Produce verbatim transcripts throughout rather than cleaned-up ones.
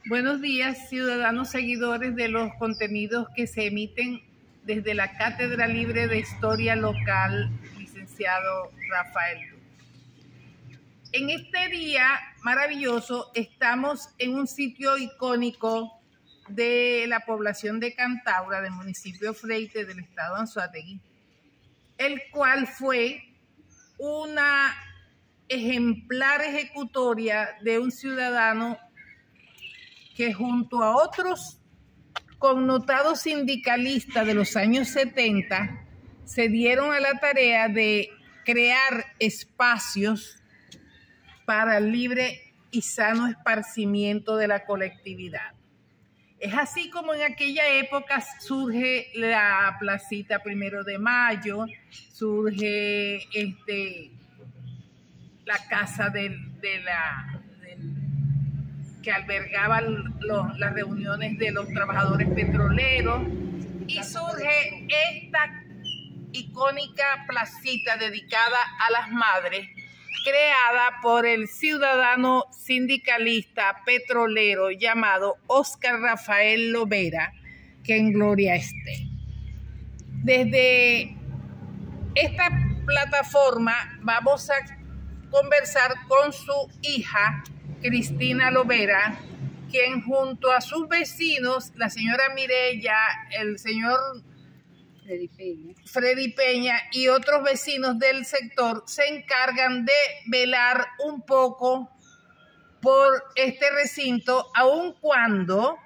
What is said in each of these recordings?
Buenos días, ciudadanos seguidores de los contenidos que se emiten desde la Cátedra Libre de Historia Local, licenciado Rafael. En este día maravilloso estamos en un sitio icónico de la población de Cantaura, del municipio Freite, del estado Anzoátegui, el cual fue una ejemplar ejecutoria de un ciudadano que junto a otros connotados sindicalistas de los años setenta se dieron a la tarea de crear espacios para el libre y sano esparcimiento de la colectividad. Es así como en aquella época surge la placita Primero de Mayo, surge este, la casa del, de la... que albergaba los, las reuniones de los trabajadores petroleros, y surge esta icónica placita dedicada a las madres, creada por el ciudadano sindicalista petrolero llamado Óscar Rafael Lovera, que en gloria esté. Desde esta plataforma vamos a conversar con su hija, Cristina Lovera, quien junto a sus vecinos, la señora Mireya, el señor Freddy Peña. Freddy Peña y otros vecinos del sector se encargan de velar un poco por este recinto, aun cuando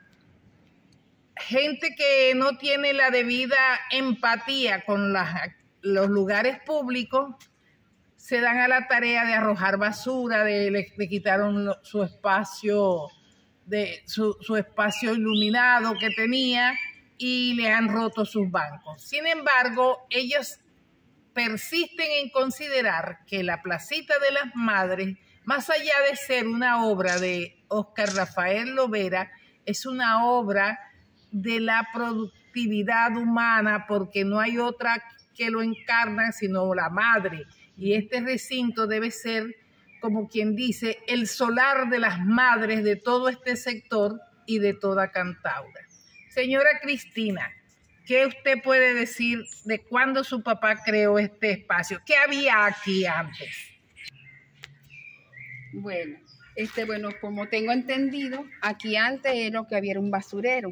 gente que no tiene la debida empatía con las, los lugares públicos se dan a la tarea de arrojar basura, de le, le quitaron su espacio, de su, su espacio iluminado que tenía y le han roto sus bancos. Sin embargo, ellos persisten en considerar que la placita de las madres, más allá de ser una obra de Óscar Rafael Lovera, es una obra de la productividad humana, porque no hay otra que lo encarna sino la madre. Y este recinto debe ser, como quien dice, el solar de las madres de todo este sector y de toda Cantaura. Señora Cristina, ¿qué usted puede decir de cuándo su papá creó este espacio? ¿Qué había aquí antes? Bueno, este, bueno, como tengo entendido, aquí antes lo que había era un basurero.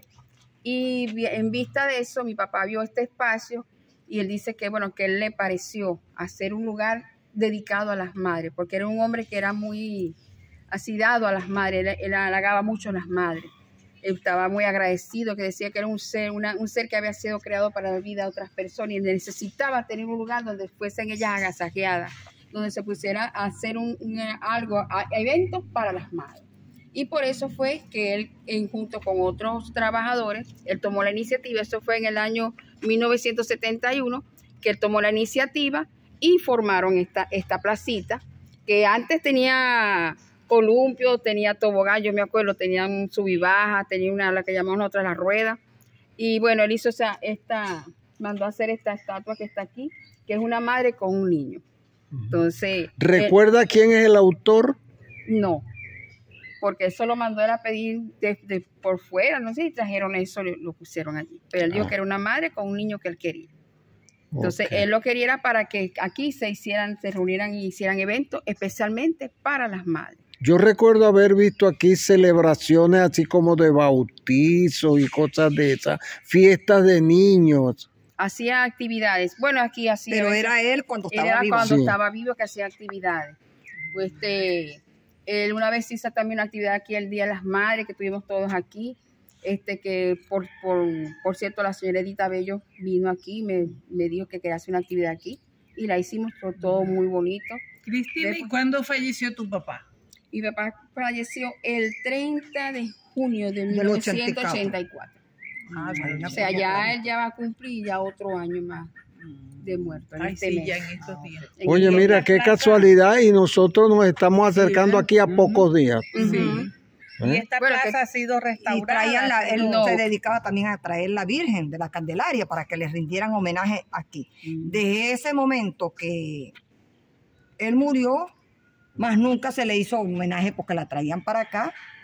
Y en vista de eso, mi papá vio este espacio y él dice que, bueno, que él le pareció hacer un lugar dedicado a las madres, porque era un hombre que era muy así dado a las madres, él, él halagaba mucho a las madres. Él estaba muy agradecido, que decía que era un ser, una, un ser que había sido creado para la vida de otras personas y necesitaba tener un lugar donde fuesen ellas agasajeadas, donde se pusiera a hacer un, un, algo, a, eventos para las madres. Y por eso fue que él, en, junto con otros trabajadores, él tomó la iniciativa. Eso fue en el año mil novecientos setenta y uno, que él tomó la iniciativa y formaron esta, esta placita, que antes tenía columpio, tenía tobogán, yo me acuerdo, tenía un sub y baja, tenía una, la que llamamos nosotros la rueda. Y bueno, él hizo esa, esta, mandó a hacer esta estatua que está aquí, que es una madre con un niño. Entonces, ¿recuerda él, quién es el autor? No, porque eso lo mandó él a pedir de, de, por fuera, no sé si trajeron eso, lo, lo pusieron allí. Pero él dijo ah. que era una madre con un niño que él quería. Entonces, okay. él lo quería era para que aquí se hicieran, se reunieran y hicieran eventos especialmente para las madres. Yo recuerdo haber visto aquí celebraciones así como de bautizo y cosas de esas, fiestas de niños. Hacía actividades. Bueno, aquí hacía. Pero era él cuando estaba era vivo. cuando sí. estaba vivo que hacía actividades. Pues este, él una vez hizo también una actividad aquí el Día de las Madres, que tuvimos todos aquí. Este que, por, por, por cierto, la señora Edita Bello vino aquí, me, me dijo que quería hacer una actividad aquí. Y la hicimos todo, todo muy bonito. Cristina, ¿y cuándo falleció tu papá? Mi papá falleció el treinta de junio de mil novecientos ochenta y cuatro. Ah, o sea, ya él ya va a cumplir ya otro año más de muerto. En Ay, este sí, mes. ya en estos días. Oye, mira, qué casualidad, y nosotros nos estamos acercando aquí a pocos días. Sí. ¿Eh? Y esta bueno, plaza que, ha sido restaurada. Y traían la, él no. se dedicaba también a traer la Virgen de la Candelaria para que les rindieran homenaje aquí. Mm. Desde ese momento que él murió, más nunca se le hizo homenaje porque la traían para acá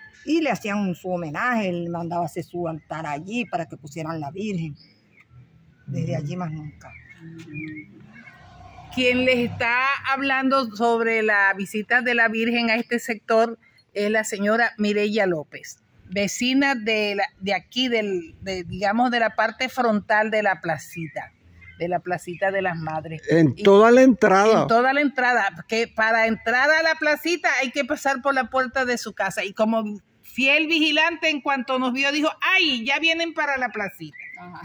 y le hacían su homenaje, él mandaba hacer su altar allí para que pusieran la Virgen. Desde allí más nunca. Quien les está hablando sobre la visita de la Virgen a este sector es la señora Mireya López, vecina de, la, de aquí, del, de, digamos, de la parte frontal de la placita, de la placita de las Madres. En y, toda la entrada. En toda la entrada, que para entrar a la placita hay que pasar por la puerta de su casa. Y como fiel vigilante, en cuanto nos vio, dijo, ¡ay, ya vienen para la placita! Ajá.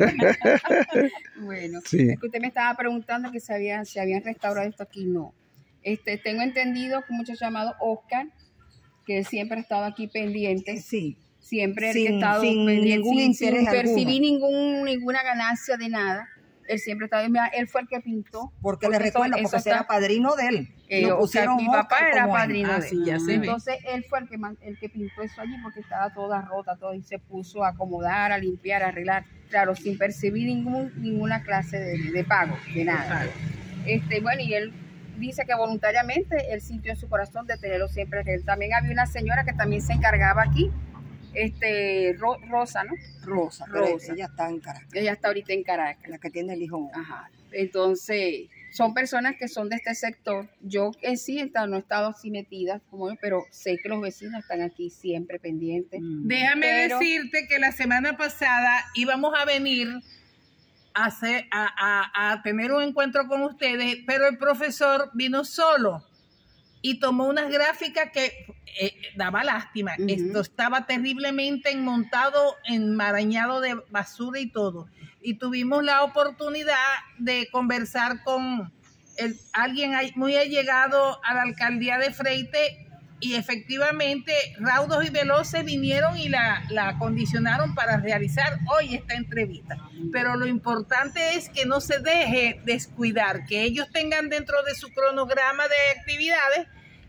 Bueno, sí. Es que usted me estaba preguntando que se habían, se habían restaurado esto aquí. No. Este, tengo entendido que un muchacho llamado Oscar, que siempre ha estado aquí pendiente. Sí. Siempre Sin, ha estado sin pendiente, ningún sin, interés sin percibir alguno. ningún, ninguna ganancia de nada. Él siempre estaba, él fue el que pintó. Porque le recuerda, porque eso era está, padrino de él. Eh, Lo o sea, pusieron mi papá Oscar era como él. padrino Ah, de sí, él. ya se ve. Entonces él fue el que, man- el que pintó eso allí porque estaba toda rota, todo, y se puso a acomodar, a limpiar, a arreglar. Claro, sin percibir ningún, ninguna clase de, de pago, de nada. Este, bueno, y él dice que voluntariamente él sintió en su corazón de tenerlo siempre. Él también había una señora que también se encargaba aquí, este Ro- Rosa, ¿no? Rosa, pero Rosa. ella está en Caracas, Ella está ahorita en Caracas. la que tiene el hijo. Ajá. Entonces, son personas que son de este sector. Yo en sí esta- no he estado así metida, como yo, pero sé que los vecinos están aquí siempre pendientes. Déjame Pero- decirte que la semana pasada íbamos a venir a, hacer, a, a, a tener un encuentro con ustedes, pero el profesor vino solo y tomó unas gráficas que eh, daba lástima. Ujú. Esto estaba terriblemente enmontado, enmarañado de basura y todo. Y tuvimos la oportunidad de conversar con el, alguien ahí muy allegado a la alcaldía de Freite, y efectivamente raudos y veloces vinieron y la, la acondicionaron para realizar hoy esta entrevista. Pero lo importante es que no se deje descuidar, que ellos tengan dentro de su cronograma de actividades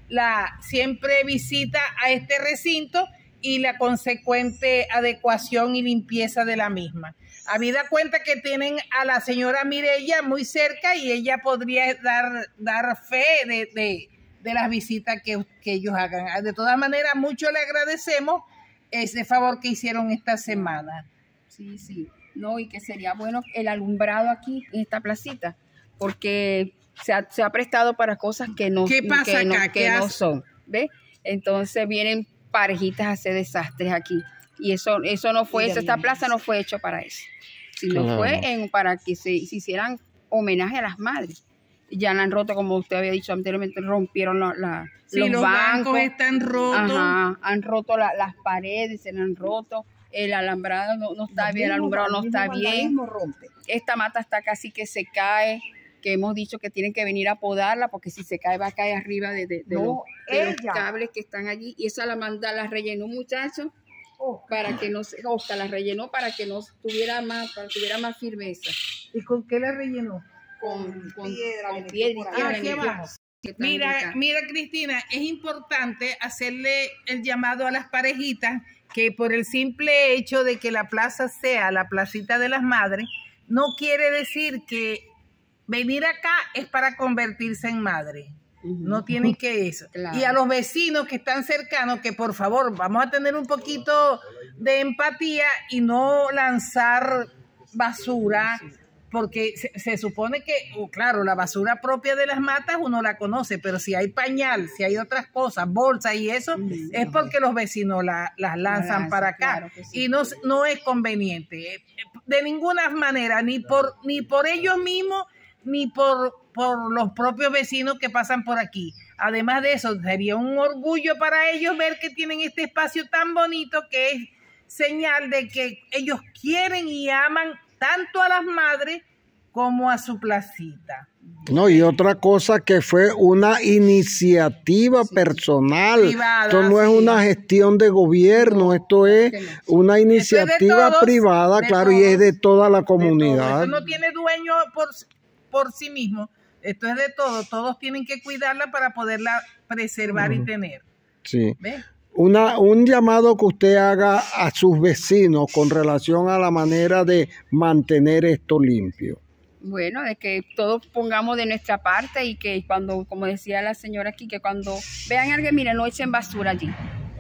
la siempre visita a este recinto y la consecuente adecuación y limpieza de la misma. Habida cuenta que tienen a la señora Mireya muy cerca y ella podría dar, dar fe de, de, de las visitas que, que ellos hagan. De todas maneras, mucho le agradecemos ese favor que hicieron esta semana. Sí, sí. No, y que sería bueno el alumbrado aquí en esta placita, porque se ha, se ha prestado para cosas que no, ¿Qué pasa que no, acá? que ¿Qué no hace? son. ¿Ves? Entonces vienen parejitas a hacer desastres aquí. Y eso, eso no fue, eso, esta plaza no fue hecho para eso, sino Claro. fue en, para que se, se hicieran homenaje a las madres. Ya la han roto, como usted había dicho anteriormente, rompieron la, la- Sí, los, los bancos, bancos están rotos. Ajá, han roto la- las paredes, se le han roto, el alambrado no, no está Los bien, el mismos- alumbrado no el está mismo bien, vandalismo rompe. esta mata está casi que se cae, que hemos dicho que tienen que venir a podarla, porque si se cae va a caer arriba de, de- de No, los, de los ella. cables que están allí, y esa la manda, la rellenó un muchacho, Oh, para que no se, Oscar la rellenó para que no tuviera más, para que tuviera más firmeza. ¿Y con qué la rellenó? Con, con, piedra, con le metió piedra, por ahí. piedra, Ah, le aquí metió. abajo. Que están Mira, acá. mira, Cristina, es importante hacerle el llamado a las parejitas que por el simple hecho de que la plaza sea la placita de las madres, no quiere decir que venir acá es para convertirse en madre. Ujú. No tienen que eso. Claro. Y a los vecinos que están cercanos, que por favor vamos a tener un poquito de empatía y no lanzar basura, porque se, se supone que, oh, claro, la basura propia de las matas uno la conoce, pero si hay pañal, si hay otras cosas, bolsas y eso, Ujú. es porque los vecinos la- las lanzan lanzan, para acá. claro que sí. Y no, no es conveniente, eh, de ninguna manera, ni por, ni por ellos mismos, ni por, por los propios vecinos que pasan por aquí. Además de eso, sería un orgullo para ellos ver que tienen este espacio tan bonito, que es señal de que ellos quieren y aman tanto a las madres como a su placita. No, y otra cosa que fue una iniciativa personal. Privada, Esto no es sí. una gestión de gobierno, No, esto es que no. una iniciativa todos, privada, de claro, y es todos, de toda la De todo. comunidad. Esto no tiene dueño por, por sí mismo. Esto es de todo. Todos tienen que cuidarla para poderla preservar y tener. Sí. ¿Ves? Una, un llamado que usted haga a sus vecinos con relación a la manera de mantener esto limpio. Bueno, de que todos pongamos de nuestra parte y que cuando, como decía la señora aquí, que cuando vean a alguien, miren, no echen basura allí.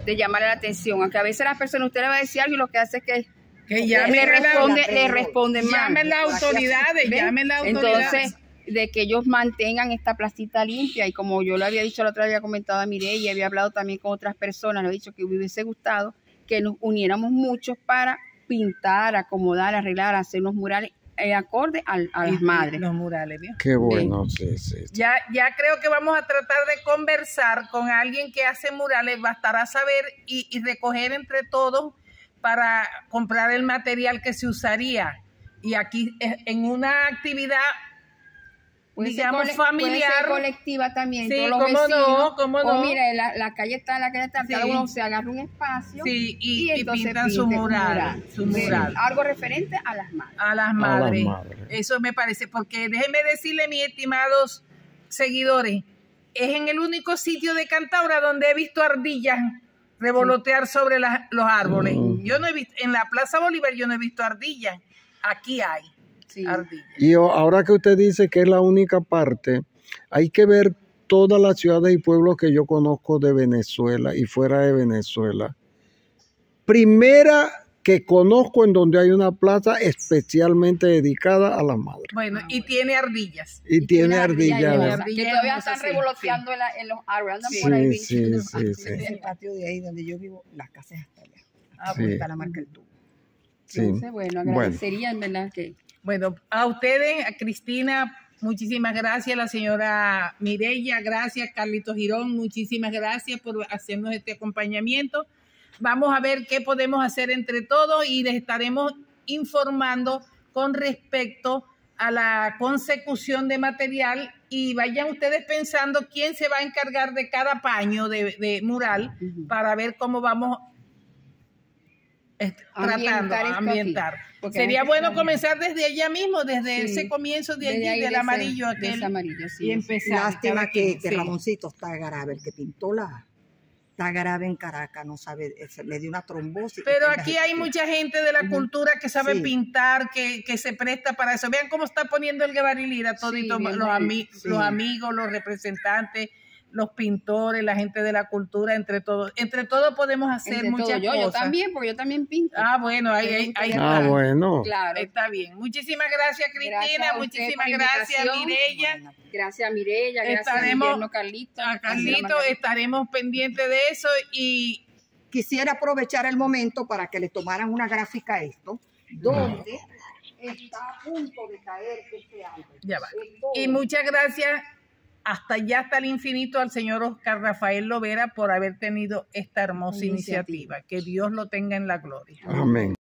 de llamarle la atención, aunque a veces las personas, usted le va a decir algo y lo que hace es que Que llamen le, a la- responde, le responden mal. Llamen las autoridades, ¿Ven? llamen las autoridades. Entonces, de que ellos mantengan esta placita limpia, y como yo le había dicho la otra vez, había comentado a Mireya, había hablado también con otras personas, le he dicho que me hubiese gustado que nos uniéramos muchos para pintar, acomodar, arreglar, hacer los murales eh, acorde a, a las Y- madres. Los murales, ¿vio? Qué bueno, sí, sí. sí. Ya, ya creo que vamos a tratar de conversar con alguien que hace murales, bastará saber y, y recoger entre todos para comprar el material que se usaría. Y aquí eh, en una actividad, Puede ser digamos, cole- puede familiar. ser colectiva también, Sí, todos los cómo no, vecinos. cómo O no. mire, la, la calle está, la calle está, Sí. cada uno se agarra un espacio Sí, y- y entonces pintan su pinte un mural, su Sí, mural. algo referente a las madres. a las las madres. madres. Eso me parece, porque déjenme decirle, mis estimados seguidores, es en el único sitio de Cantaura donde he visto ardillas revolotear sobre las- los árboles. Mm. Yo no he visto, en la Plaza Bolívar yo no he visto ardillas. Aquí hay Sí. ardillas. Y o- ahora que usted dice que es la única parte, hay que ver todas las ciudades y pueblos que yo conozco de Venezuela y fuera de Venezuela. Primera que conozco en donde hay una plaza especialmente dedicada a las madres. Bueno, y tiene ardillas. Y, tiene ardillas ardillas. hermosas, Ardillas que todavía hermosas, están sí, revoloteando en, la- en los árboles, andan Sí. por ahí. Sí, bichos. sí, sí, sí. En el patio de ahí donde yo vivo, las casas hasta allá. Ah, Sí. Ahí está la marca del tubo. Sí. Entonces, bueno, Bueno. agradecería en verdad que... Bueno, a ustedes, a Cristina, muchísimas gracias, la señora Mireya, gracias, Carlitos Girón, muchísimas gracias por hacernos este acompañamiento. Vamos a ver qué podemos hacer entre todos y les estaremos informando con respecto a la consecución de material, y vayan ustedes pensando quién se va a encargar de cada paño de, de mural Ujú. para ver cómo vamos est- Ambientar tratando, esto aquí, ambientar. porque Sería hay que bueno estar- comenzar desde allá mismo, desde Sí. ese comienzo de Desde allí, ahí, del de ese- amarillo de aquel, ese amarillo, sí, y sí. empezar. Lástima cada que, quien, que sí. Ramoncito está grave, el que pintó la... Está grave en Caracas, no sabe, se le dio una trombosis. Pero está en aquí la hay gestión. mucha gente de la Ujú. cultura que sabe Sí. pintar, que, que se presta para eso. Vean cómo está poniendo el Guevarilira, todito, bien los, ami- sí. los amigos, los representantes, los pintores, la gente de la cultura, entre todos. Entre todos podemos hacer Entre muchas todo, yo, cosas. yo también, porque yo también pinto. Ah, bueno, ahí, ahí, ahí Ah, está. bueno. Claro. Está bien. Muchísimas gracias, Cristina. Gracias a usted Muchísimas por la gracias, invitación. Mireya. Gracias a Mireya, gracias Estaremos- a Guillermo Carlito. A gracias Carlito, Margarita. estaremos pendientes de eso y Quisiera aprovechar el momento para que le tomaran una gráfica a esto, donde está a punto de caer este árbol. ya va. Esto- Y muchas gracias hasta allá, hasta el infinito, al señor Oscar Rafael Lovera por haber tenido esta hermosa Iniciativa. iniciativa. Que Dios lo tenga en la gloria. Amén.